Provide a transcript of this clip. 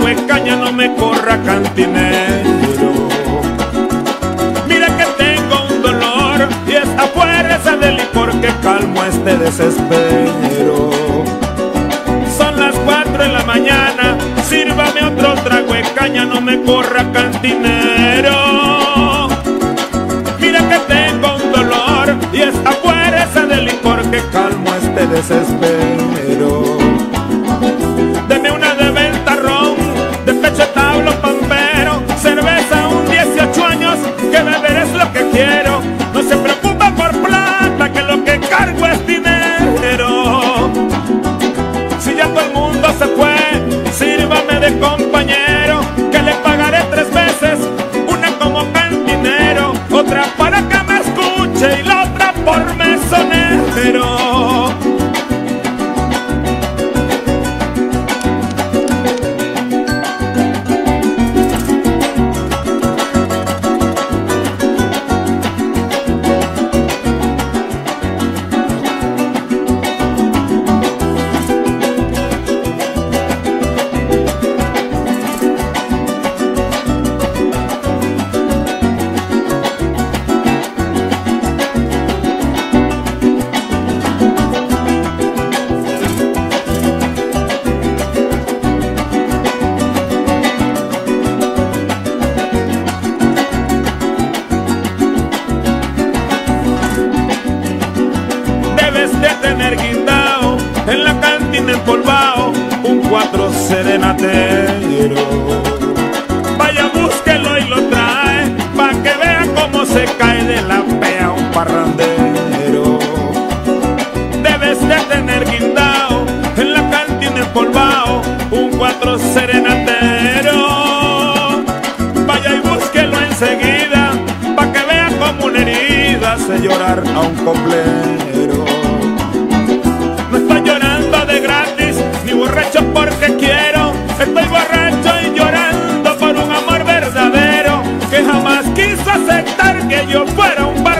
trago de caña no me corra cantinero. Mira que tengo un dolor y es a fuerza de licor que calmo este desespero. Son las 4 de la mañana, sírvame otro trago de caña, no me corra cantinero. Mira que tengo un dolor y es a fuerza de licor que calmo este desespero. Deme una de ventarrón, de pecho de tablo pampero, cerveza un 18 años, que beber es lo que quiero. No se preocupa por plata, que lo que cargo es dinero. Si ya todo el mundo se fue, sírvame de compañero, que le pagaré 3 veces, una como cantinero, otra para que me escuche y la otra por mesonero. Guindao en la cantina empolvao un 4 serenatero. Vaya, búsquelo y lo trae pa' que vea cómo se cae de la pea un parrandero. Debes de tener guindao en la cantina empolvao un 4 serenatero. Vaya y búsquelo enseguida pa' que vea como una herida hace llorar a un coplero. No estoy llorando de gratis, ni borracho porque quiero. Estoy borracho y llorando por un amor verdadero que jamás quiso aceptar que yo fuera un